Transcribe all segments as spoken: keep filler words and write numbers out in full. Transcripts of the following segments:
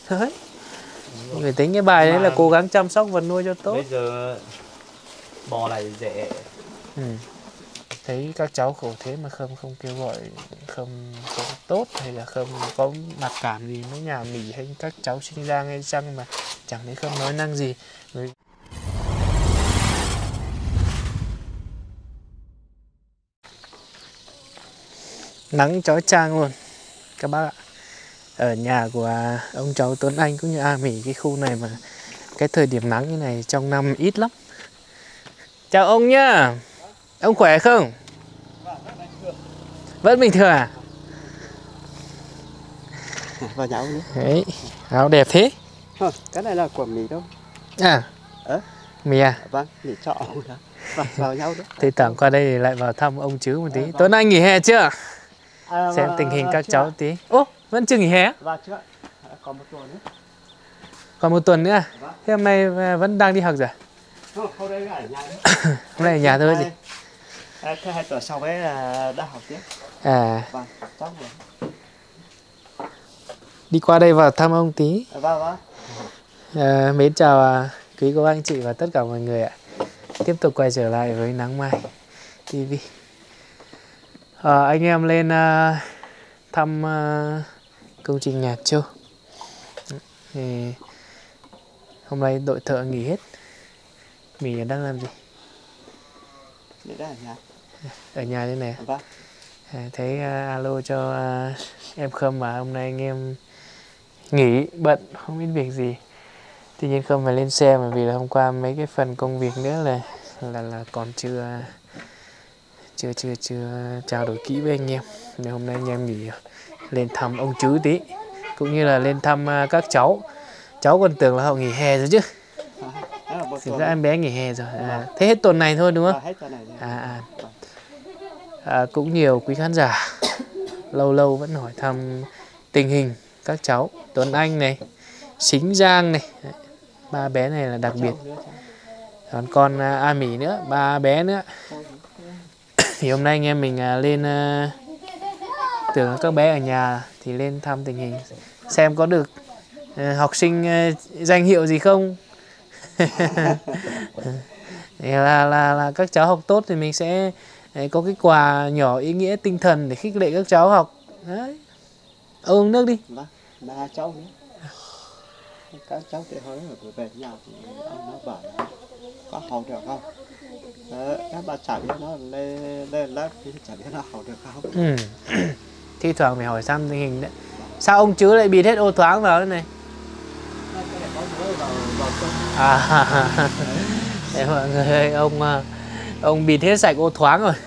Đấy. Người tính cái bài đấy là cố gắng chăm sóc vật nuôi cho tốt. Bây giờ bò này dễ. Ừ. Thấy các cháu khổ thế mà Khâm không kêu gọi, không không tốt hay là không có mặc cảm gì với nhà Mỹ hay các cháu sinh ra ngay chăng mà chẳng thấy Khâm nói năng gì. Người... Nắng chói chang luôn các bác ạ. Ở nhà của ông cháu Tuấn Anh cũng như A Mỹ, cái khu này mà cái thời điểm nắng như này trong năm ít lắm. Chào ông nhá. Ông khỏe không? Vẫn bình thường à? Và áo nữa. Đấy, áo đẹp thế. Không, cái này là của Mỹ đâu. À? Ờ? Mỹ à? Vâng, Mỹ chọ đó. Và vào nhau đó. Thì tưởng qua đây thì lại vào thăm ông chứ một tí. À, vâng. Tuấn Anh nghỉ hè chưa? À, xem tình hình các cháu tí. Ô, vẫn chưa nghỉ hè? Vâng, chưa. Còn một tuần nữa. Còn một tuần nữa à? Vâng. Thế hôm nay vẫn đang đi học rồi? Không, hôm nay ở nhà. Hôm nay ở nhà thôi gì? Thế hai tuần sau ấy đã học tiếp. À. Vâng, chắc rồi. Đi qua đây vào thăm ông tí. À, vâng, vâng. À, mến chào quý cô anh chị và tất cả mọi người ạ. Tiếp tục quay trở lại với Nắng Mai ti vi. À, anh em lên uh, thăm uh, công trình nhà Châu. Thì hôm nay đội thợ nghỉ hết. Mình đang làm gì? Đang ở nhà. Ở nhà thế này. Vâng. À, thấy uh, alo cho uh, em Khâm mà hôm nay anh em nghỉ bận không biết việc gì. Tuy nhiên không phải lên xe mà vì là hôm qua mấy cái phần công việc nữa là là là còn chưa chưa chưa chưa trao đổi kỹ với anh em. Nên hôm nay anh em nghỉ lên thăm ông chứ tí, cũng như là lên thăm uh, các cháu. Cháu còn tưởng là họ nghỉ hè rồi chứ. Thực ra em bé nghỉ hè rồi. À, thế hết tuần này thôi đúng không? À, à. À, cũng nhiều quý khán giả lâu lâu vẫn hỏi thăm tình hình các cháu. Tuấn Anh này, Sính Giang này, ba bé này là đặc biệt. Còn con A Mỹ nữa, ba bé nữa. Thì hôm nay anh em mình lên, tưởng là các bé ở nhà thì lên thăm tình hình, xem có được học sinh danh hiệu gì không. là, là, là các cháu học tốt thì mình sẽ có cái quà nhỏ ý nghĩa tinh thần để khích lệ các cháu học. Đấy. Uống nước đi. Vâng, ba cháu nữa. Các cháu thì hỏi là về nhà thì ông nó bảo là có học được không? Ờ, các bà chả biết nó lên lên lớp thì chả biết nó học được không. Ừ. Thi thoảng phải hỏi thăm tình hình đấy. Sao ông chứ lại bịt hết ô thoáng vào thế này? À, để mọi người ơi, ông ông bịt hết sạch ô thoáng rồi.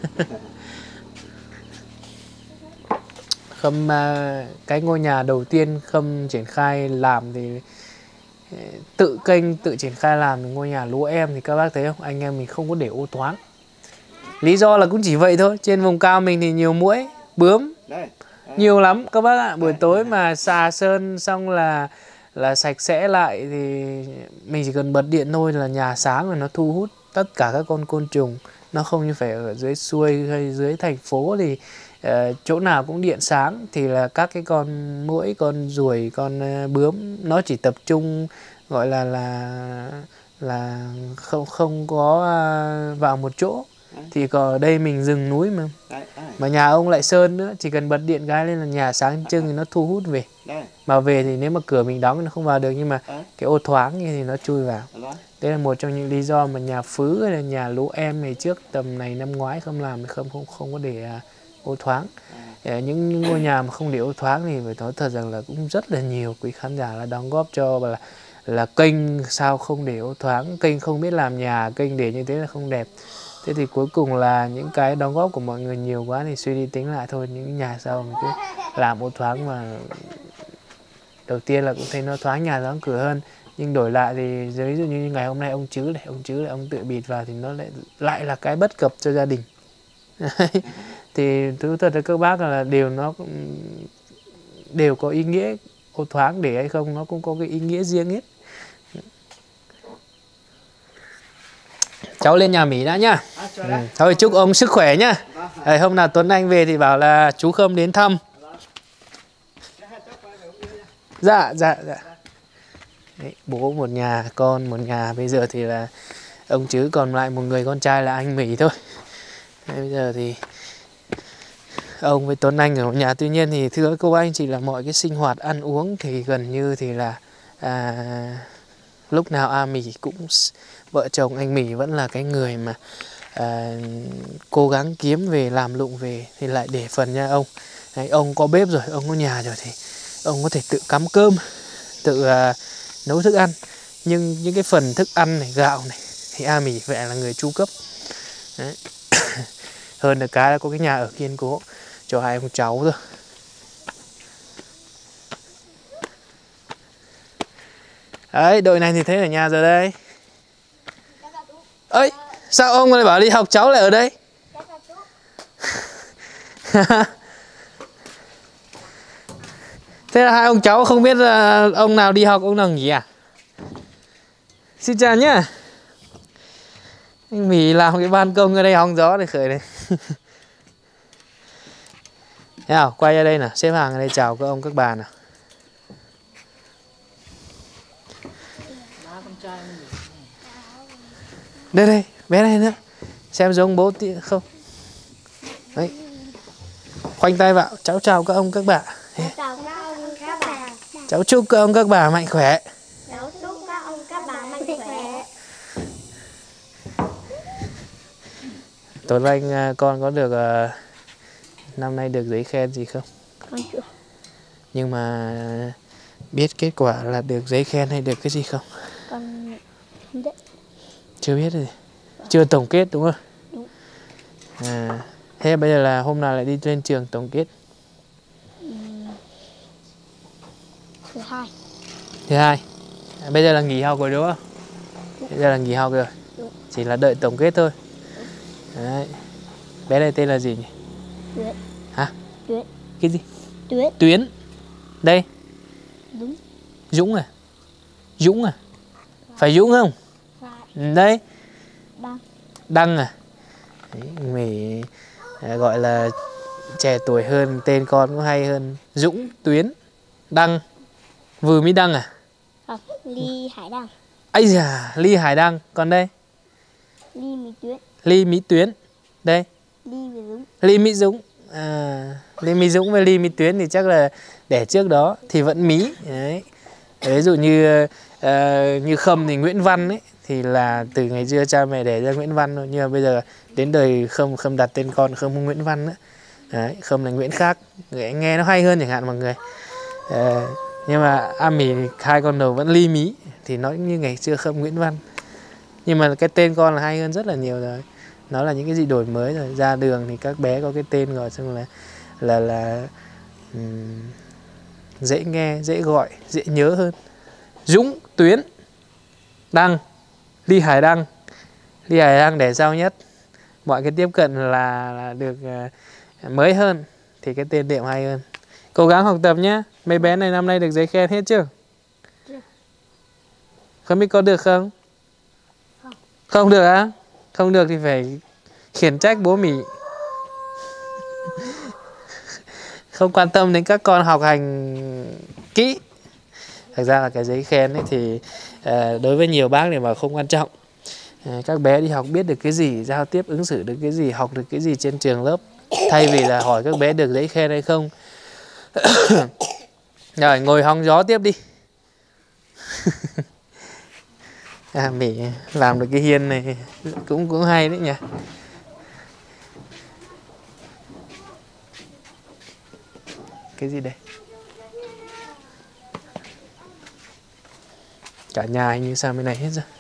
Khâm cái ngôi nhà đầu tiên Khâm triển khai làm thì tự kênh tự triển khai làm thì ngôi nhà lúa em thì các bác thấy không, anh em mình không có để ô thoáng. Lý do là cũng chỉ vậy thôi, trên vùng cao mình thì nhiều muỗi bướm nhiều lắm các bác ạ. Buổi tối mà xà sơn xong là là sạch sẽ lại thì mình chỉ cần bật điện thôi là nhà sáng rồi, nó thu hút tất cả các con côn trùng. Nó không như phải ở dưới xuôi hay dưới thành phố thì uh, chỗ nào cũng điện sáng thì là các cái con muỗi, con ruồi, con uh, bướm nó chỉ tập trung gọi là là là không không có uh, vào một chỗ. Thì còn ở đây mình rừng núi mà mà nhà ông lại sơn nữa, chỉ cần bật điện cái lên là nhà sáng trưng thì nó thu hút về. Mà về thì nếu mà cửa mình đóng thì nó không vào được, nhưng mà cái ô thoáng như thì nó chui vào. Đây là một trong những lý do mà nhà Phứ hay là nhà lũ em ngày trước tầm này năm ngoái không làm thì không không không có để uh, ô thoáng. Để những, những ngôi nhà mà không để ô thoáng thì phải nói thật rằng là cũng rất là nhiều quý khán giả là đóng góp cho là là kênh sao không để ô thoáng, kênh không biết làm nhà, kênh để như thế là không đẹp. Thế thì cuối cùng là những cái đóng góp của mọi người nhiều quá thì suy đi tính lại thôi, những nhà sao mà cứ làm ô thoáng mà đầu tiên là cũng thấy nó thoáng nhà thoáng cửa hơn, nhưng đổi lại thì ví dụ như ngày hôm nay ông chứ này, ông chứ lại ông tự bịt vào thì nó lại lại là cái bất cập cho gia đình. Thì thú thật là các bác là đều nó đều có ý nghĩa, ô thoáng để hay không nó cũng có cái ý nghĩa riêng hết. Cháu lên nhà Mỹ đã nhá. Ừ. Thôi chúc ông sức khỏe nhá. Đấy, hôm nào Tuấn Anh về thì bảo là chú Khâm đến thăm. Dạ dạ dạ. Đấy, bố một nhà, con một nhà. Bây giờ thì là ông Chứ còn lại một người con trai là anh Mỹ thôi. Đấy, bây giờ thì ông với Tuấn Anh ở một nhà. Tuy nhiên thì thưa cô anh chị là mọi cái sinh hoạt ăn uống thì gần như thì là à, lúc nào A Mỹ cũng, vợ chồng anh Mỹ vẫn là cái người mà à, cố gắng kiếm về, làm lụng về thì lại để phần nha ông. Đấy, ông có bếp rồi, ông có nhà rồi thì ông có thể tự cắm cơm, tự à, nấu thức ăn. Nhưng những cái phần thức ăn này, gạo này thì A Mỹ phải là người chu cấp. Đấy. Hơn được cái là có cái nhà ở kiên cố cho hai ông cháu thôi. Đấy, đội này thì thấy ở nhà rồi đây. Ơi, sao ông lại bảo đi học cháu lại ở đây? Thế là hai ông cháu không biết là ông nào đi học, ông nào nghỉ à? Xin chào nhá. Anh Mỹ làm cái ban công ở đây hóng gió để khởi này. Nào, quay ra đây nào, xếp hàng ở đây chào các ông các bà nào. Đây đây, bé này nữa. Xem giống bố tí không? Đấy. Khoanh tay vào, cháu chào các ông các bà. Chào các ông các bà. Cháu chúc các ông các bà mạnh khỏe. Cháu chúc các ông các bà mạnh khỏe. Tuấn Anh con có được năm nay được giấy khen gì không? Con chưa. Nhưng mà biết kết quả là được giấy khen hay được cái gì không? Con không biết. Chưa biết gì. Chưa tổng kết đúng không? Đúng. À, thế bây giờ là hôm nào lại đi lên trường tổng kết? Thứ hai. Thứ hai. À, bây giờ là nghỉ học rồi đúng không? Đúng. Bây giờ là nghỉ học rồi. Đúng. Chỉ là đợi tổng kết thôi. Đúng. Đấy. Bé này tên là gì nhỉ? Tuyến. Hả? Tuyến. Cái gì? Tuyến. Tuyến. Đây. Đúng. Dũng à? Dũng à? Phải Dũng không? Phải. Đây. Đăng. Đăng à? Đấy, mày à, gọi là trẻ tuổi hơn, tên con cũng hay hơn. Dũng, Tuyến, Đăng. Vừa mới Đăng à? Không, Ly Hải Đăng. Ây da, Ly Hải Đăng. Còn đây? Ly Mỹ Tuyến. Ly Mỹ Tuyến. Đây. Ly Mỹ Dũng. Ly Mỹ Dũng. À, Ly Mỹ Dũng và Ly Mỹ Tuyến thì chắc là đẻ trước đó thì vẫn Mỹ. Đấy. Ví dụ như uh, như Khâm thì Nguyễn Văn ấy thì là từ ngày xưa cha mẹ đẻ ra Nguyễn Văn thôi, nhưng mà bây giờ đến đời Khâm Khâm đặt tên con Khâm không Nguyễn Văn nữa. Đấy, Khâm là Nguyễn khác, người nghe nó hay hơn chẳng hạn mọi người. Uh, nhưng mà A Mỹ hai con đầu vẫn Ly Mỹ thì nó như ngày xưa Khâm Nguyễn Văn. Nhưng mà cái tên con là hay hơn rất là nhiều rồi. Nó là những cái gì đổi mới rồi. Ra đường thì các bé có cái tên gọi xong là là là um, dễ nghe, dễ gọi, dễ nhớ hơn. Dũng, Tuyến, Đăng, Ly Hải Đăng. Ly Hải Đăng để sau nhất. Mọi cái tiếp cận là, là được uh, mới hơn thì cái tên điệu hay hơn. Cố gắng học tập nhé. Mấy bé này năm nay được giấy khen hết chưa? Chưa. Không biết có được không? Không. Không được á? À? Không được thì phải khiển trách bố Mỹ. Không quan tâm đến các con học hành kỹ. Thật ra là cái giấy khen ấy thì à, đối với nhiều bác thì mà không quan trọng. À, các bé đi học biết được cái gì, giao tiếp ứng xử được cái gì, học được cái gì trên trường lớp, thay vì là hỏi các bé được giấy khen hay không. Rồi ngồi hóng gió tiếp đi. À, Mỹ làm được cái hiên này cũng cũng hay đấy nhỉ. Cái gì đây? Cả nhà hình như sang bên này hết rồi.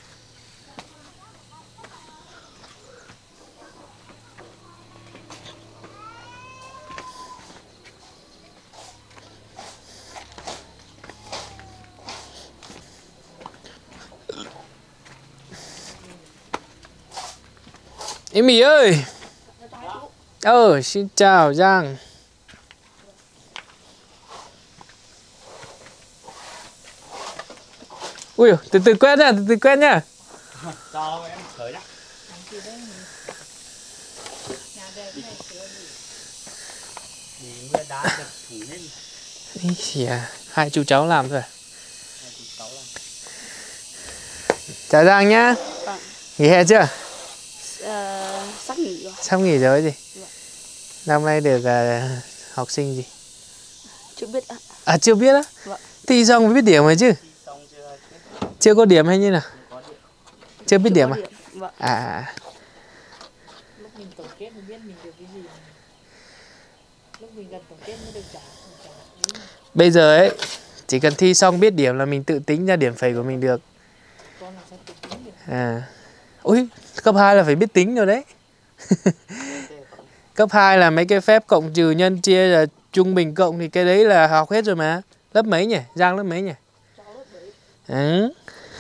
Em Mỹ ơi. Ờ, xin chào Giang. Ui, từ từ quét nha, từ từ quét nha. Cho em khởi đã. Đi mưa đá được thủ lên. Ý xìa. Hai chú cháu làm thôi à? Chào Giang nhá. Vâng. Nghỉ hè chưa? Ờ, sắp nghỉ rồi. Sắp nghỉ rồi gì? Vâng. Năm nay được uh, học sinh gì? Chưa biết ạ. À chưa biết á? Vâng. Thi xong mới biết điểm rồi chứ? Chưa có điểm hay như nào? Chưa biết Chưa điểm có à? điểm. Vâng. À. Lúc mình tổng kết mới biết mình được cái gì. Lúc mình gần tổng kết mới được trả. trả Bây giờ ấy, chỉ cần thi xong biết điểm là mình tự tính ra điểm phẩy của mình được. con làm sao tự tính được. À. Ui, cấp hai là phải biết tính rồi đấy. Cấp hai là mấy cái phép cộng trừ nhân chia là trung bình cộng thì cái đấy là học hết rồi mà. Lớp mấy nhỉ? Giang lớp mấy nhỉ? Ừ.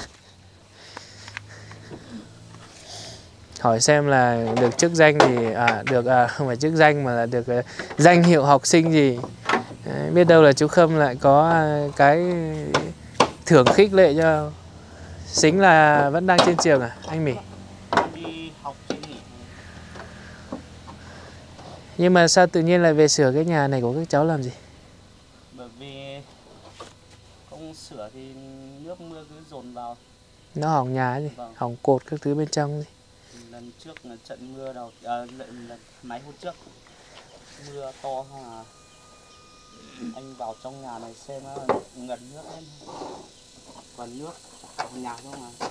Hỏi xem là được chức danh thì à, được à, không phải chức danh mà là được uh, danh hiệu học sinh gì. Đấy, biết đâu là chú Khâm lại có uh, cái thưởng khích lệ cho. Xính là vẫn đang trên trường à anh Mỹ? Đi học trên nghỉ. Nhưng mà sao tự nhiên lại về sửa cái nhà này của các cháu làm gì? Bởi vì không sửa thì nước mưa cứ dồn vào. Nó hỏng nhà gì? Vâng. Hỏng cột các thứ bên trong gì? Lần trước là trận mưa đầu à, lần, lần mấy hôm trước mưa to mà anh vào trong nhà này xem nó ngần nước lên, còn nước vào nhà không à.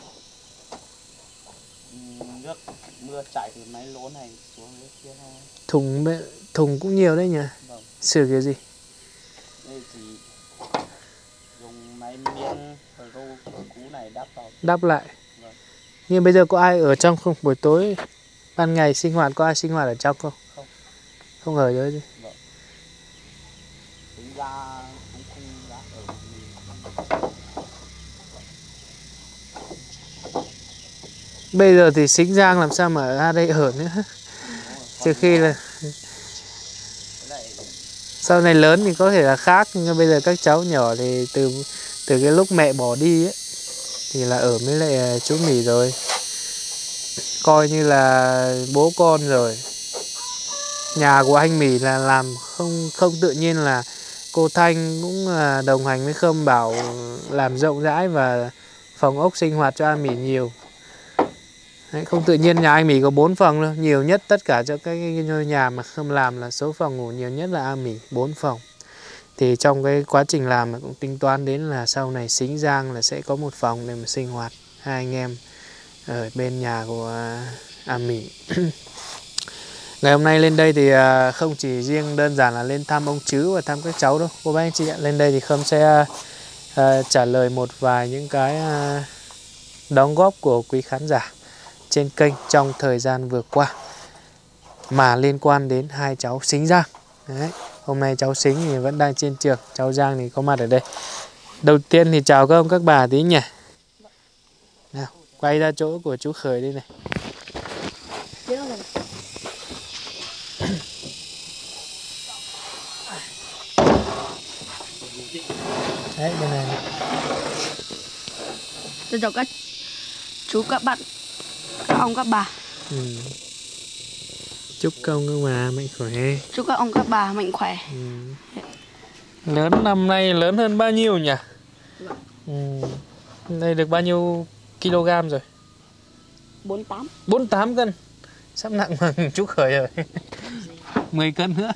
Nước mưa chảy từ máy lỗ này xuống dưới kia thôi. Thùng thùng cũng nhiều đấy nhỉ? Vâng. Sửa kiểu gì? Đây chỉ dùng máy miếng rô cũ này đắp vào. Đắp lại. Vâng. Nhưng bây giờ có ai ở trong không? Buổi tối ban ngày sinh hoạt có ai sinh hoạt ở trong không? Không. Không ở dưới gì? Vâng. Tính ra cũng không ra ở mình. Bây giờ thì Xính Giang làm sao mà ở đây ở nữa? Trừ khi là sau này lớn thì có thể là khác, nhưng bây giờ các cháu nhỏ thì từ từ cái lúc mẹ bỏ đi ấy, thì là ở với lại chú Mỹ rồi, coi như là bố con rồi. Nhà của anh Mỹ là làm không không tự nhiên là cô Thanh cũng đồng hành với Khâm bảo làm rộng rãi và phòng ốc sinh hoạt cho anh Mỹ nhiều. Đấy, không tự nhiên nhà anh Mỹ có bốn phòng đâu, nhiều nhất tất cả cho cái ngôi nhà mà Khâm làm là số phòng ngủ nhiều nhất là anh Mỹ bốn phòng. Thì trong cái quá trình làm cũng tính toán đến là sau này Xính Giang là sẽ có một phòng để mà sinh hoạt hai anh em ở bên nhà của anh Mỹ. Ngày hôm nay lên đây thì không chỉ riêng đơn giản là lên thăm ông Chứ và thăm các cháu đâu cô bác anh chị ạ. Lên đây thì Khâm sẽ uh, trả lời một vài những cái uh, đóng góp của quý khán giả trên kênh trong thời gian vừa qua mà liên quan đến hai cháu Xính Giang. Đấy. Hôm nay cháu Xính thì vẫn đang trên trường, cháu Giang thì có mặt ở đây. Đầu tiên thì chào các ông các bà tí nhỉ. Nào, quay ra chỗ của chú Khởi đây này. Đấy, bên này, này. Tôi chào các chú các bạn, các ông các bà. Ừ. Chúc các ông các bà mạnh khỏe. Chúc các ông các bà mạnh khỏe. Ừ. Lớn năm nay lớn hơn bao nhiêu nhỉ? Ừ. Đây được bao nhiêu kg rồi? bốn mươi tám. bốn mươi tám cân. Sắp nặng bằng chú Khởi rồi. mười cân nữa.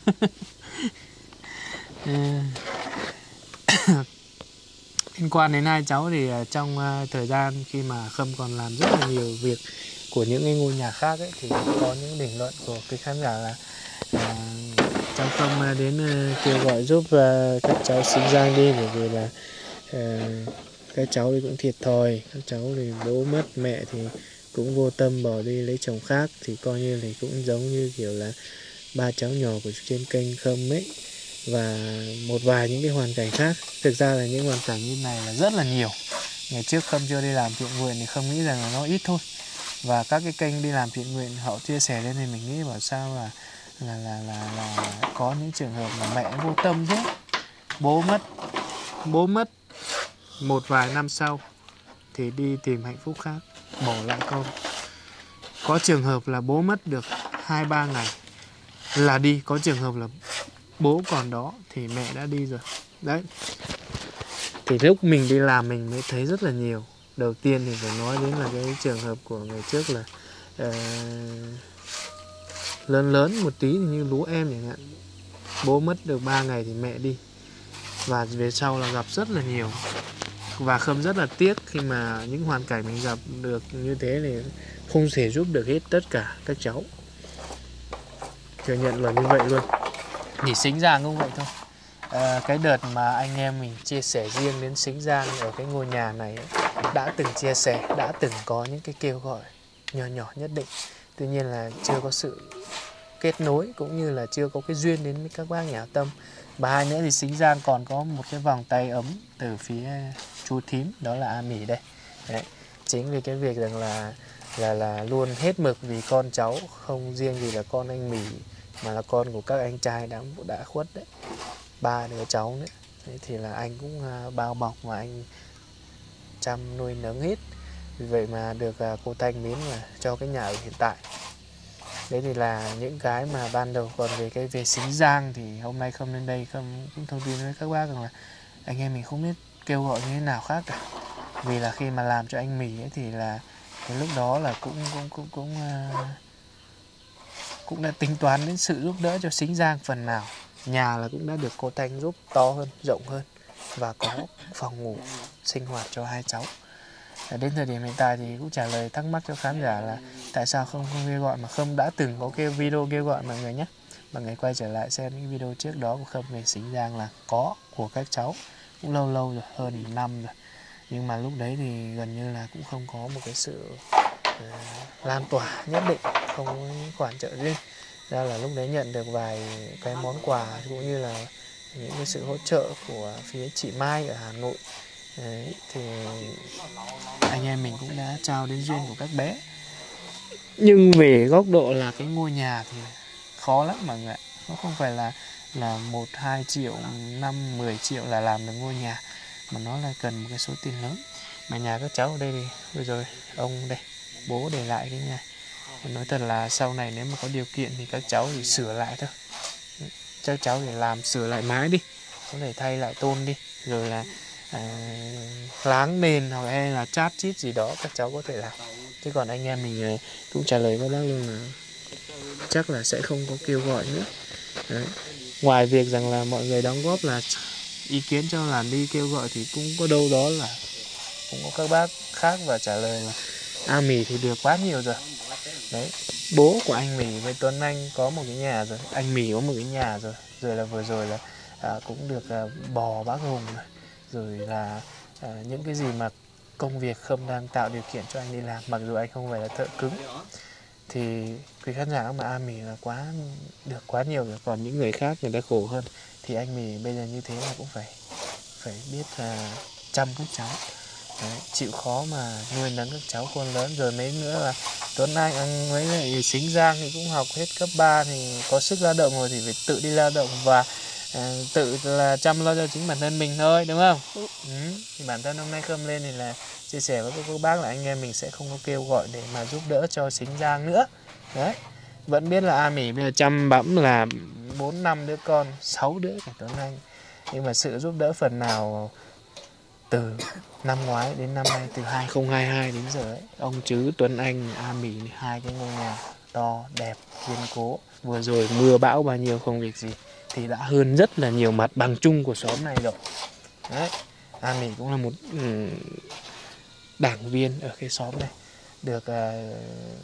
Liên quan đến hai cháu thì trong thời gian khi mà Khâm còn làm rất là nhiều việc của những cái ngôi nhà khác ấy, thì có những bình luận của cái khán giả là à, cháu Khâm đến kêu gọi giúp uh, các cháu Xính Giang đi, bởi vì là uh, các cháu thì cũng thiệt thòi, các cháu thì bố mất, mẹ thì cũng vô tâm bỏ đi lấy chồng khác, thì coi như thì cũng giống như kiểu là ba cháu nhỏ của trên kênh Khâm ấy, và một vài những cái hoàn cảnh khác. Thực ra là những hoàn cảnh như này là rất là nhiều. Ngày trước Khâm chưa đi làm thiện nguyện thì Khâm nghĩ rằng là nó ít thôi, và các cái kênh đi làm thiện nguyện họ chia sẻ lên thì mình nghĩ bảo sao là là là là, là có những trường hợp mà mẹ vô tâm thế, bố mất bố mất một vài năm sau thì đi tìm hạnh phúc khác, bỏ lại con. Có trường hợp là bố mất được hai ba ngày là đi, có trường hợp là bố còn đó thì mẹ đã đi rồi. Đấy, Thì lúc mình đi làm mình mới thấy rất là nhiều. Đầu tiên thì phải nói đến là cái trường hợp của người trước là uh, lớn lớn một tí như lúa em chẳng hạn, bố mất được ba ngày thì mẹ đi, và về sau là gặp rất là nhiều. Và Khâm rất là tiếc khi mà những hoàn cảnh mình gặp được như thế thì không thể giúp được hết tất cả các cháu. Thừa nhận là như vậy luôn. Thì Sính Giang cũng vậy thôi. À, cái đợt mà anh em mình chia sẻ riêng đến Sính Giang ở cái ngôi nhà này ấy, đã từng chia sẻ, đã từng có những cái kêu gọi nhỏ nhỏ nhất định. Tuy nhiên là chưa có sự kết nối cũng như là chưa có cái duyên đến với các bác nhà hảo tâm. Và hai nữa thì Sính Giang còn có một cái vòng tay ấm từ phía chú thím, đó là A Mỉ đây. Đấy. Chính vì cái việc rằng là là là luôn hết mực vì con cháu, không riêng gì là con anh Mỉ mà là con của các anh trai đã đã khuất đấy, ba đứa cháu nữa. Đấy, thì là anh cũng uh, bao bọc và anh chăm nuôi nấng hết. Vì vậy mà được uh, cô Thanh mến là cho cái nhà ở hiện tại. Đấy thì là những cái mà ban đầu. Còn về cái về Sính Giang thì hôm nay không lên đây không cũng thông tin với các bác rằng là anh em mình không biết kêu gọi như thế nào khác cả. Vì là khi mà làm cho anh Mỉ ấy thì là cái lúc đó là cũng cũng cũng cũng uh, cũng đã tính toán đến sự giúp đỡ cho Sính Giang phần nào. Nhà là cũng đã được cô Thanh giúp to hơn, rộng hơn và có phòng ngủ sinh hoạt cho hai cháu. Đến thời điểm hiện tại thì cũng trả lời thắc mắc cho khán giả là tại sao không, không kêu gọi, mà Khâm đã từng có cái video kêu gọi mọi người nhé. Mọi người quay trở lại xem những video trước đó của Khâm về Sính Giang là có của các cháu cũng lâu lâu rồi, hơn một năm rồi. Nhưng mà lúc đấy thì gần như là cũng không có một cái sự uh, lan tỏa nhất định, không có những khoản trợ riêng. Ra là lúc đấy nhận được vài cái món quà cũng như là những cái sự hỗ trợ của phía chị Mai ở Hà Nội. Đấy, thì anh em mình cũng đã trao đến duyên của các bé. Nhưng về góc độ là cái ngôi nhà thì khó lắm mọi người ạ. Nó không phải là là một hai triệu, năm mười triệu là làm được ngôi nhà, mà nó là cần một cái số tiền lớn. Mà nhà các cháu ở đây thì bây giờ ông đây, bố để lại cái nhà. Nói thật là sau này nếu mà có điều kiện thì các cháu thì sửa lại thôi. Các cháu thì làm sửa lại mái đi, có thể thay lại tôn đi, rồi là à, láng nền hoặc hay là chát chít gì đó các cháu có thể làm. Chứ còn anh em mình cũng trả lời các bác luôn là chắc là sẽ không có kêu gọi nữa. Đấy. Ngoài việc rằng là mọi người đóng góp là ý kiến cho là đi kêu gọi thì cũng có đâu đó là cũng có các bác khác và trả lời là A Mỉ thì được quá nhiều rồi. Đấy, bố của anh Mỉ với Tuấn Anh có một cái nhà rồi, anh Mỉ có một cái nhà rồi, rồi là vừa rồi là à, cũng được à, bò bác Hùng rồi, rồi là à, những cái gì mà công việc Khâm đang tạo điều kiện cho anh đi làm, mặc dù anh không phải là thợ cứng. Thì quý khán giả mà A Mỉ là quá được quá nhiều rồi, còn những người khác người ta khổ hơn. Thì anh Mỉ bây giờ như thế là cũng phải phải biết à, chăm các cháu. Đấy, chịu khó mà nuôi nấng các cháu con lớn. Rồi mấy nữa là Tuấn Anh anh với lại Sính Giang thì cũng học hết cấp ba thì có sức lao động rồi thì phải tự đi lao động và à, tự là chăm lo cho chính bản thân mình thôi, đúng không? Ừ. Ừ. Thì bản thân hôm nay Khâm lên thì là chia sẻ với các bác là anh em mình sẽ không có kêu gọi để mà giúp đỡ cho Sính Giang nữa. Đấy, vẫn biết là A Mỉ bây giờ chăm bẵm là bốn năm đứa con, sáu đứa của Tuấn Anh, nhưng mà sự giúp đỡ phần nào từ năm ngoái đến năm nay, từ hai không hai hai đến giờ ấy, ông Trứ, Tuấn Anh, A Mỉ, hai cái ngôi nhà to đẹp kiên cố, vừa rồi mưa bão bao nhiêu không việc gì thì đã hơn rất là nhiều mặt bằng chung của xóm này rồi. Đấy, A Mỉ cũng là một um, đảng viên ở cái xóm này, được uh,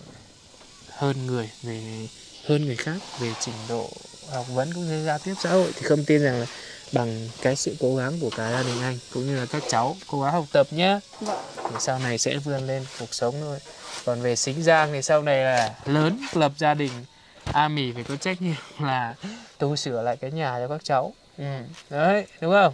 hơn người về hơn người khác về trình độ học vấn cũng như giao tiếp xã hội, thì không tin rằng là bằng cái sự cố gắng của cả gia đình anh cũng như là các cháu cố gắng học tập nhé, thì sau này sẽ vươn lên cuộc sống thôi. Còn về Sính Giang thì sau này là lớn lập gia đình, A Mỉ phải có trách nhiệm là tu sửa lại cái nhà cho các cháu. Ừ. Đấy, đúng không?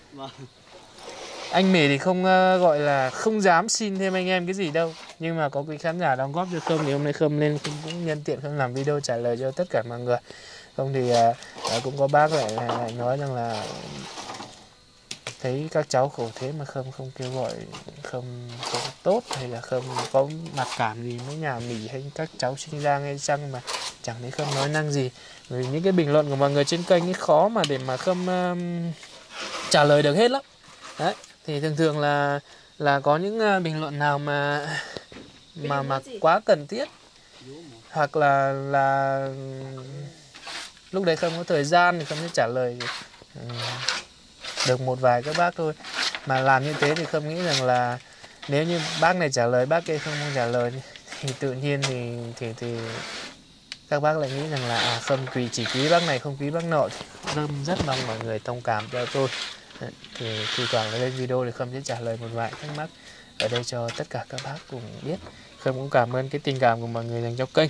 Anh Mỉ thì không uh, gọi là không dám xin thêm anh em cái gì đâu, nhưng mà có quý khán giả đóng góp cho Khâm thì hôm nay Khâm lên cũng, cũng nhân tiện Khâm làm video trả lời cho tất cả mọi người. Không thì uh, cũng có bác lại, lại nói rằng là thấy các cháu khổ thế mà Khâm không kêu gọi, không, không tốt, hay là Khâm có mặc cảm gì với nhà Mỉ hay các cháu Sính Giang hay chăng, mà chẳng thấy Khâm nói năng gì. Vì những cái bình luận của mọi người trên kênh ấy khó mà để mà Khâm uh, trả lời được hết lắm. Đấy, thì thường thường là là có những uh, bình luận nào mà mà mà quá cần thiết, hoặc là là lúc đấy không có thời gian thì không biết trả lời uh, được một vài các bác thôi. Mà làm như thế thì không nghĩ rằng là nếu như bác này trả lời bác kia không, không trả lời thì tự nhiên thì thì thì các bác lại nghĩ rằng là à, không quý chỉ quý bác này không quý bác nọ. Khâm rất mong mọi người thông cảm cho tôi. Thì thi thoảng lên video thì Khâm sẽ trả lời một vài thắc mắc ở đây cho tất cả các bác cùng biết. Khâm cũng cảm ơn cái tình cảm của mọi người dành cho kênh.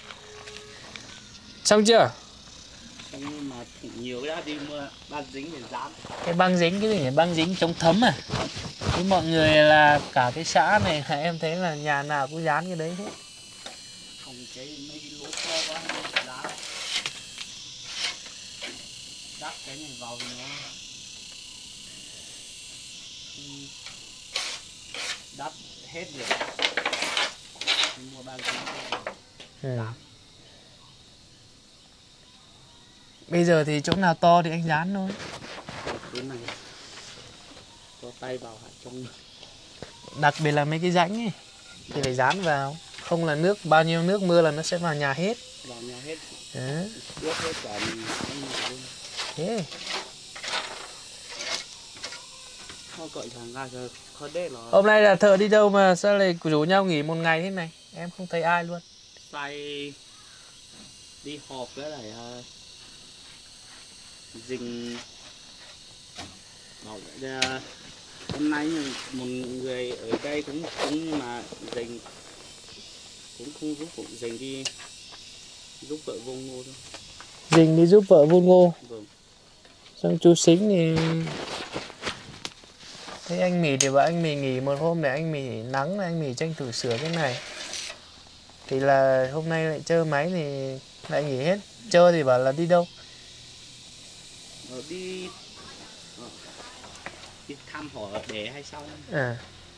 Xong chưa? Nhưng mà nhiều đã đi mua băng dính để dán. Cái băng dính cái gì nhỉ? Băng dính chống thấm à? Với mọi người là cả cái xã này em thấy là nhà nào cũng dán cái đấy hết. Không chế mấy cái lỗ to quá dán. Đắp cái này vào thì nó đắp hết rồi. Mua băng dính. Ừ. Bây giờ thì chỗ nào to thì anh dán thôi. Cái này cho tay vào hạt trong. Đặc biệt là mấy cái rãnh ấy thì phải dán vào, không là nước bao nhiêu nước mưa là nó sẽ vào nhà hết. Vào nhà hết. Đấy. Ướt hết cả nhà luôn. Thế. Không cởi thằng ra rồi khó đế nó. Hôm nay là thợ đi đâu mà sao lại rủ nhau nghỉ một ngày thế này? Em không thấy ai luôn. Say đi họp với lại uh, dình bảo uh, hôm nay một người ở đây cũng cũng mà dình cũng không giúp phụ dình đi giúp vợ vô ngô thôi. Dình đi giúp vợ vun ngô. Vâng. Xong chú Sính thì thấy anh Mì thì bảo anh Mì nghỉ một hôm để anh Mì nắng, anh Mì tranh thủ sửa cái này. Thì là hôm nay lại chơi máy thì lại nghỉ hết. Chơi thì bảo là đi đâu? Ờ, đi ờ, đi thăm họ để hay sao? À.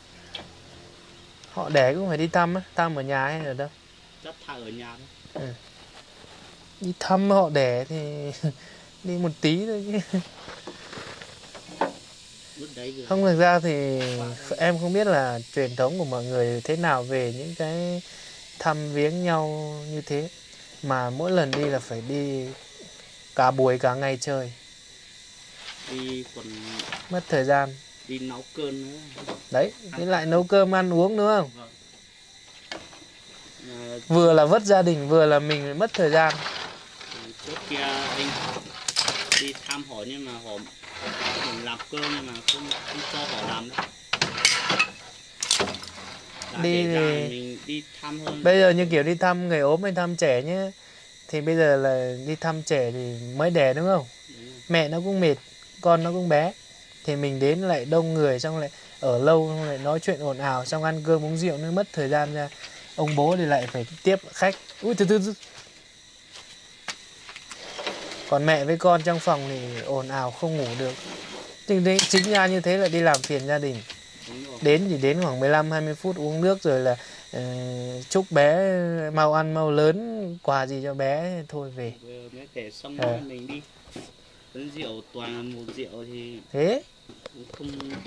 Họ đẻ cũng phải đi thăm á, thăm ở nhà hay ở đâu? Rất thà ở nhà thôi. Ừ. Đi thăm họ đẻ thì đi một tí thôi chứ. Không, thực ra thì em không biết là truyền thống của mọi người thế nào về những cái thăm viếng nhau như thế. Mà mỗi lần đi là phải đi cả buổi cả ngày trời. Đi còn mất thời gian. Đi nấu cơm nữa. Đấy, với lại nấu cơm ăn uống nữa không? Vâng. À, vừa là vất gia đình, vừa là mình mất thời gian. Trước kia anh đi thăm họ nhưng mà họ mình làm cơm nhưng mà không, không cho họ làm đâu. Đi thì mình đi thăm hơn. Bây giờ như kiểu đi thăm người ốm hay thăm trẻ nhé, thì bây giờ là đi thăm trẻ thì mới đẻ đúng không? Đúng. Mẹ nó cũng mệt, con nó cũng bé, thì mình đến lại đông người, xong lại ở lâu, xong lại nói chuyện ồn ào, xong ăn cơm uống rượu nó mất thời gian ra. Ông bố thì lại phải tiếp khách. Ui từ từ. Còn mẹ với con trong phòng thì ồn ào không ngủ được. Chính, chính ra như thế là đi làm phiền gia đình. Đến thì đến khoảng mười lăm hai mươi phút uống nước rồi là uh, chúc bé mau ăn mau lớn, quà gì cho bé thôi về. Vừa mới kể xong à. Mình đi uống rượu toàn là một rượu thì thế không.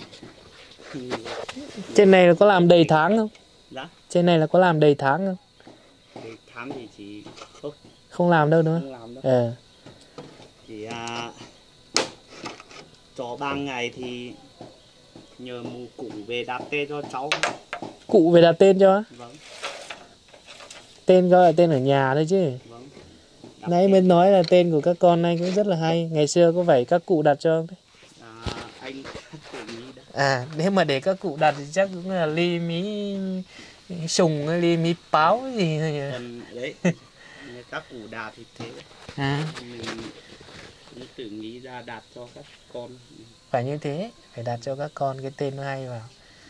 Trên này là có làm đầy tháng không? Dạ? Trên này là có làm đầy tháng không? Đầy tháng thì chỉ không. Không làm đâu nữa. Không làm đâu. À. Chỉ à, cho ba ngày thì nhờ mù cụ về đặt tên cho cháu. Cụ về đặt tên cho? Vâng. Tên gọi là tên ở nhà thôi chứ. Vâng. Nãy mới nói là tên của các con này cũng rất là hay. Ngày xưa có phải các cụ đặt cho không? À, anh cụ nghĩ đã. À, nếu mà để các cụ đặt thì chắc cũng là ly mí sùng, ly mí báo gì thôi nhỉ? Còn đấy, các cụ đạt thì thế. À. Mình cũng tự nghĩ ra đặt cho các con. Phải như thế, phải đặt cho các con cái tên nó hay vào.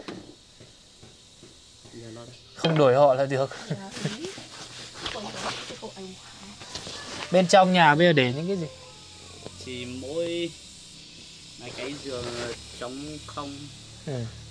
Không đổi họ là được. Bên trong nhà bây giờ để những cái gì? Thì mỗi mấy cái giường trống không. Ừ.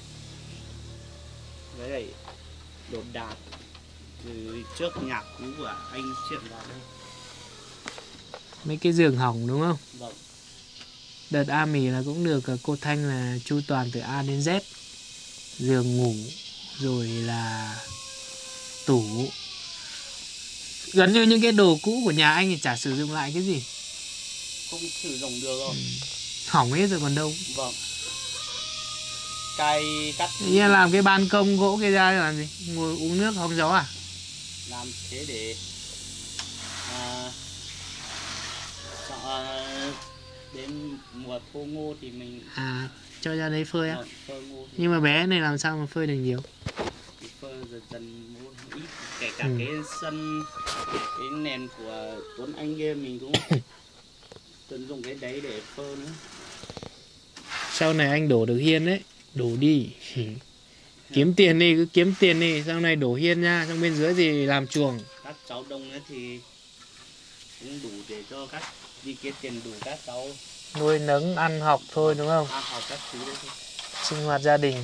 Với lại đồ đạc từ trước nhạc cũ của anh chuyển vào đây. Mấy cái giường hỏng đúng không? Vâng. Đợt A Mì là cũng được cô Thanh là chu toàn từ A đến Z. Giường ngủ, rồi là tủ. Gần như những cái đồ cũ của nhà anh thì chả sử dụng lại cái gì. Không sử dụng được rồi. Ừ. Hỏng hết rồi còn đâu. Vâng. Cày cắt. Ý làm cái ban công gỗ kia ra làm gì? Ngồi uống nước hóng gió à? Làm thế để à, à, đến mùa thu ngô thì mình À, cho ra đấy phơi á. Vâng, phơi ngô thì Nhưng mà bé này làm sao mà phơi được nhiều? phơi dần dần mua ít, kể cả Ừ. cái sân, cái nền của Tuấn Anh kia mình cũng tận dụng cái đấy để phơi nữa. Sau này anh đổ được hiên đấy, đổ đi. Kiếm tiền đi, cứ kiếm tiền đi, sau này đổ hiên nha, trong bên dưới thì làm chuồng. Các cháu đông ấy thì cũng đủ để cho các đi kiếm tiền đủ các cháu Nuôi nấng, ăn học thôi đúng không? ăn học các thứ đấy thôi. Sinh hoạt gia đình.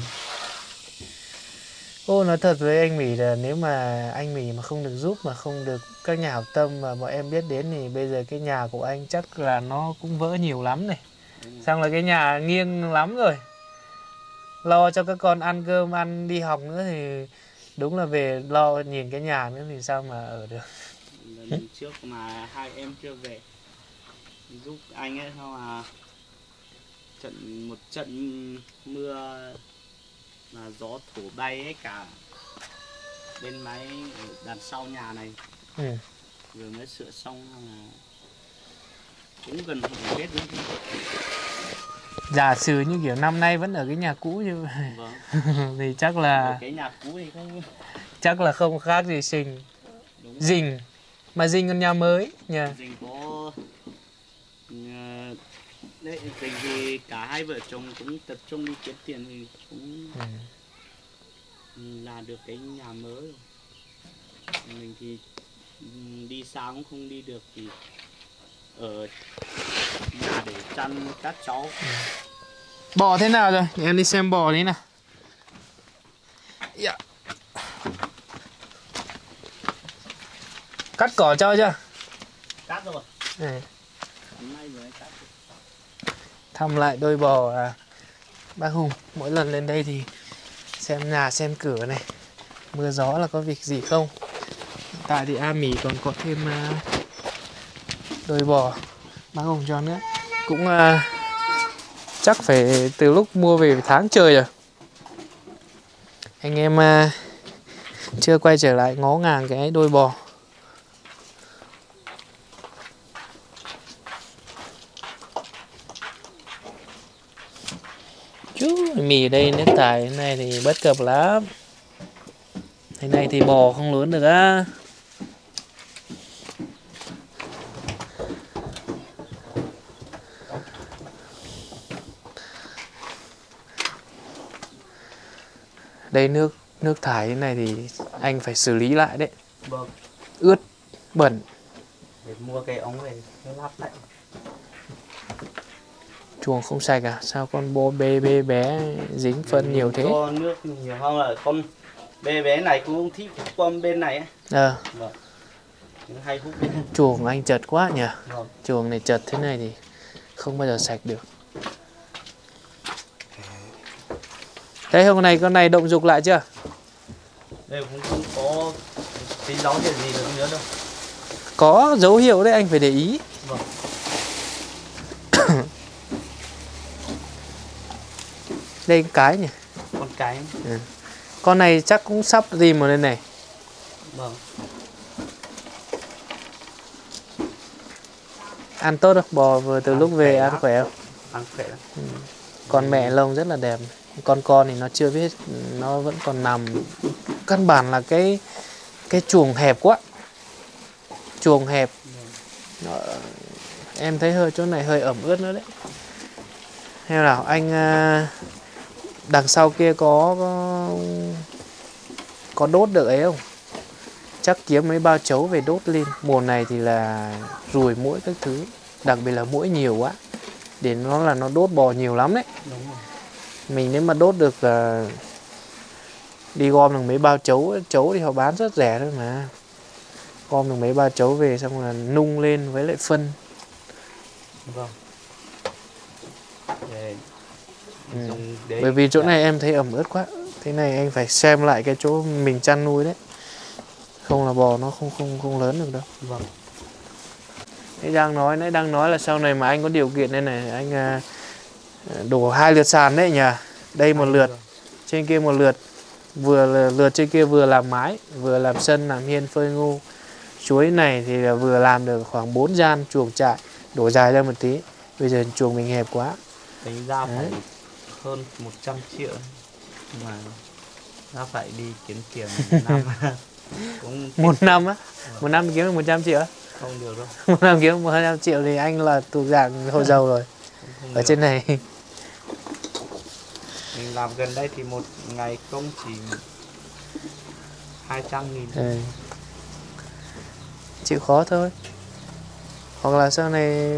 Ô, nói thật với anh Mỹ là nếu mà anh Mỹ mà không được giúp, mà không được các nhà hảo tâm mà bọn em biết đến thì bây giờ cái nhà của anh chắc là nó cũng vỡ nhiều lắm này. Xong là cái nhà nghiêng lắm rồi. Lo cho các con ăn cơm, ăn đi học nữa thì đúng là về lo nhìn cái nhà nữa thì sao mà ở được. Lần trước mà hai em chưa về giúp anh ấy, sao mà trận một trận mưa mà gió thổi bay ấy cả bên máy ở đằng sau nhà này. Ừ. Vừa mới sửa xong là cũng gần hỏng hết nữa. Giả sử như kiểu năm nay vẫn ở cái nhà cũ như vậy Vâng. thì chắc là cái nhà cũ thì không chắc là không khác gì Sình. đúng rồi. Dình mà Dình còn nhà mới nhờ. Dình có uh, đấy, Dình thì cả hai vợ chồng cũng tập trung đi kiếm tiền thì cũng Ừ. là được cái nhà mới rồi. Mình thì ừm, đi xa cũng không đi được thì ở nhà để chăn các cháu. Bò thế nào rồi? Để em đi xem bò đi nào. Dạ. Cắt cỏ cho chưa? Cắt rồi. Ừ. Hôm nay vừa mới cắt rồi. Thăm lại đôi bò à, bác Hùng. Mỗi lần lên đây thì xem nhà xem cửa này, mưa gió là có việc gì không. Hiện tại thì A Mì còn có thêm uh, đôi bò bác Hùng cho nữa. Cũng uh, chắc phải từ lúc mua về tháng trời rồi. Anh em uh, chưa quay trở lại ngó ngàng cái đôi bò. Chú Mì ở đây nước thải thế này thì bất cập lắm. Thế này thì bò không lớn được á. Đây nước nước thải thế này thì anh phải xử lý lại đấy. Vâng. Ướt, bẩn. Để mua cái ống về lắp lại. Chuồng không sạch à? Sao con bò bê bê bé dính phân nhiều thế? Cho nước nhiều không là con bê bé này cũng không thích con bên này ấy. Ờ, Vâng. Hay hút bên. chuồng anh chật quá nhỉ? Vâng. Chuồng này chật thế này thì không bao giờ sạch được. Thế hôm nay con này động dục lại chưa? Đây cũng không có tí gió gì gì được nữa đâu. Có dấu hiệu đấy, anh phải để ý. Vâng. Đây cái nhỉ? Con cái. Ừ. Con này chắc cũng sắp tìm vào đây này. Vâng. Ăn tốt không? Bò vừa từ Ăn lúc về khỏe ăn lắm. khỏe không? Ăn khỏe lắm. Ừ. Con mẹ lông rất là đẹp. Con con thì nó chưa biết, nó vẫn còn nằm. Căn bản là cái cái chuồng hẹp quá. Chuồng hẹp. Nó, em thấy hơi chỗ này hơi ẩm ướt nữa đấy. Hay nào anh đằng sau kia có có, có đốt được ấy không? Chắc kiếm mấy bao chấu về đốt lên. Mùa này thì là ruồi muỗi các thứ, đặc biệt là muỗi nhiều quá. Để nó là nó đốt bò nhiều lắm đấy. Đúng rồi. Mình nếu mà đốt được là đi gom được mấy bao chấu, chấu thì họ bán rất rẻ thôi mà. Gom được mấy bao chấu về xong là nung lên với lại phân. Vâng. Ừ. Dùng để Bởi vì chỗ này em thấy ẩm ướt quá. Thế này anh phải xem lại cái chỗ mình chăn nuôi đấy. Không là bò nó không không không lớn được đâu. Vâng. Thế đang nói nãy đang nói là sau này mà anh có điều kiện đây này, anh à, đổ hai lượt sàn đấy nhỉ. Đây một lượt, trên kia một lượt. Vừa là lượt trên kia vừa làm mái, vừa làm sân, làm hiên phơi ngô. Chuối này thì là vừa làm được khoảng bốn gian chuồng trại, đổ dài ra một tí. Bây giờ chuồng mình hẹp quá. Tính ra Đấy. phải hơn một trăm triệu mà nó phải đi kiếm tiền một năm cũng Một năm á, một năm kiếm được một trăm triệu á. không được đâu. Một năm kiếm được một trăm triệu thì anh là thuộc dạng hộ giàu rồi. Cũng không Ở được. trên này Mình làm gần đây thì một ngày công chỉ hai trăm nghìn. ừ. Chịu khó thôi. Hoặc là sau này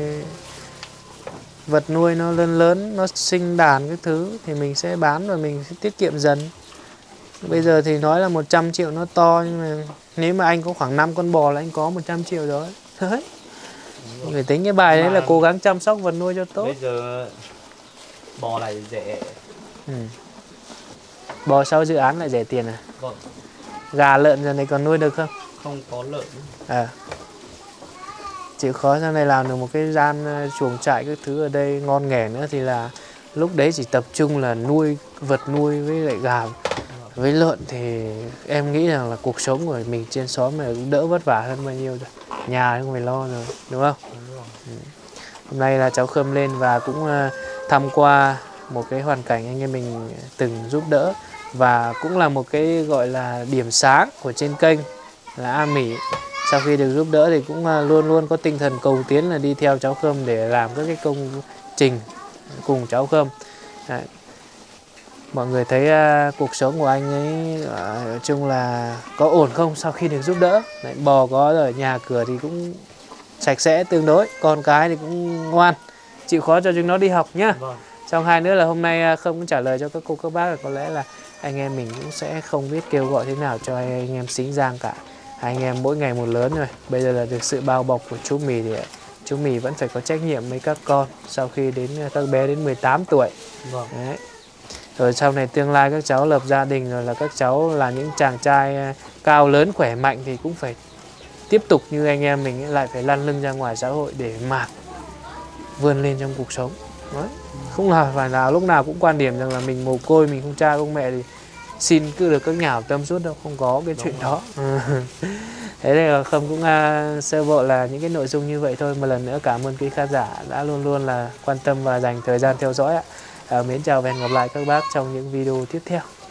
vật nuôi nó lớn lớn, nó sinh đàn cái thứ thì mình sẽ bán và mình sẽ tiết kiệm dần. Bây giờ thì nói là một trăm triệu nó to, nhưng mà nếu mà anh có khoảng năm con bò là anh có một trăm triệu rồi. Đấy. Mình phải tính cái bài đấy là cố gắng chăm sóc vật nuôi cho tốt. Bây giờ bò lại rẻ. Ừ. Bò sau dự án lại rẻ tiền à? Vâng. Gà lợn giờ này còn nuôi được không? Không có lợn. À. Chịu khó sau này làm được một cái gian chuồng trại các thứ ở đây ngon nghẻ nữa thì là lúc đấy chỉ tập trung là nuôi vật nuôi với lại gà. Với lợn thì em nghĩ rằng là cuộc sống của mình trên xóm này cũng đỡ vất vả hơn bao nhiêu rồi. Nhà không phải lo rồi, đúng không? Ừ. Hôm nay là cháu Khâm lên và cũng thăm qua một cái hoàn cảnh anh em mình từng giúp đỡ. Và cũng là một cái gọi là điểm sáng của trên kênh là A Mỉ. Sau khi được giúp đỡ thì cũng luôn luôn có tinh thần cầu tiến là đi theo cháu Khâm để làm các cái công trình cùng cháu Khâm. Đấy. Mọi người thấy uh, cuộc sống của anh ấy uh, nói chung là có ổn không sau khi được giúp đỡ. Đấy, bò có rồi, nhà cửa thì cũng sạch sẽ tương đối, con cái thì cũng ngoan, chịu khó cho chúng nó đi học nhá. Vâng. Trong hai nữa là hôm nay không cũng trả lời cho các cô các bác là có lẽ là anh em mình cũng sẽ không biết kêu gọi thế nào cho anh em Sính Giang cả. Hai anh em mỗi ngày một lớn rồi. Bây giờ là được sự bao bọc của chú Mì thì chú Mì vẫn phải có trách nhiệm với các con sau khi đến các bé đến mười tám tuổi. Vâng. Đấy. Rồi sau này tương lai các cháu lập gia đình rồi là các cháu là những chàng trai cao lớn khỏe mạnh thì cũng phải tiếp tục như anh em mình ấy, lại phải lăn lưng ra ngoài xã hội để mà vươn lên trong cuộc sống. Đấy. Không là phải là lúc nào cũng quan điểm rằng là mình mồ côi, mình không cha không mẹ thì xin cứ được các nhà hảo tâm suốt đâu, không có cái chuyện đó. Thế nên là Khâm cũng uh, sơ bộ là những cái nội dung như vậy thôi. Một lần nữa cảm ơn quý khán giả đã luôn luôn là quan tâm và dành thời gian theo dõi ạ. Uh, mến chào và hẹn gặp lại các bác trong những video tiếp theo.